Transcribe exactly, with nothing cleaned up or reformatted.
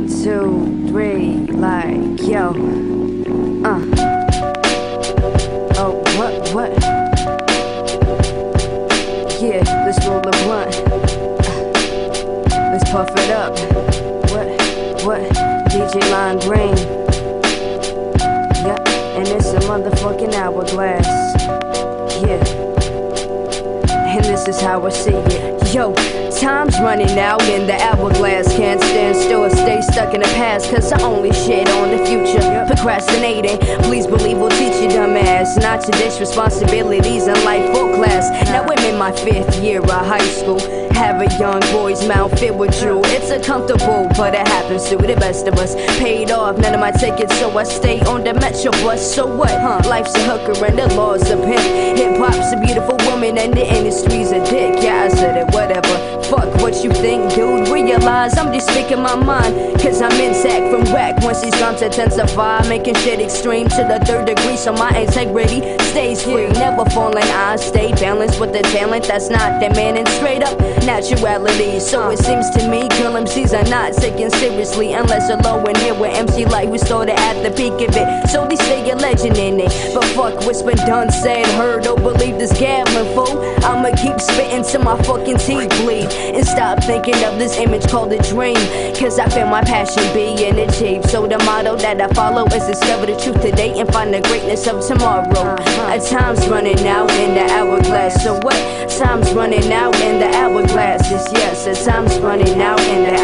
One, two, three, like, yo. Uh. Oh, what, what? Yeah, let's roll a blunt. Uh. Let's puff it up. What, what? D J Lime Green. Yep, and it's a motherfucking hourglass. Yeah. And this is how I see it. Yo, time's running out in the hourglass. Can't stand still or stay stuck in the past, cause I only shit on the future. Procrastinating, please believe we'll teach you, dumbass. Not to dish responsibilities in life full class. Now I'm in my fifth year of high school. Have a young boy's mouth filled with drool. It's uncomfortable, but it happens to the best of us. Paid off, none of my tickets, so I stay on the Metro bus. So what? Huh? Life's a hooker and the law's a pimp. Hip-hop's a beautiful woman and the industry's a dick. Yeah, I said it, whatever. Fuck what you think, dude. Realize I'm just speaking my mind, cause I'm intact from whack. Once these drums intensify, making shit extreme to the third degree, so my integrity stays free. Never falling, I stay balanced with the talent that's not demanding straight up naturality. So it seems to me girl M Cs are not taken seriously unless they're low in here with M C like who started at the peak of it. So they stay a legend in it, but fuck what's been done, said, heard. Don't believe this gambling fool. I'ma keep spitting till my fucking teeth bleed, and stop thinking of this image called a dream, cause I feel my passion being achieved. So the motto that I follow is discover the truth today and find the greatness of tomorrow. A time's running out in the hourglass. So what? Time's running out in the hourglass. Yes, yes, a time's running out in the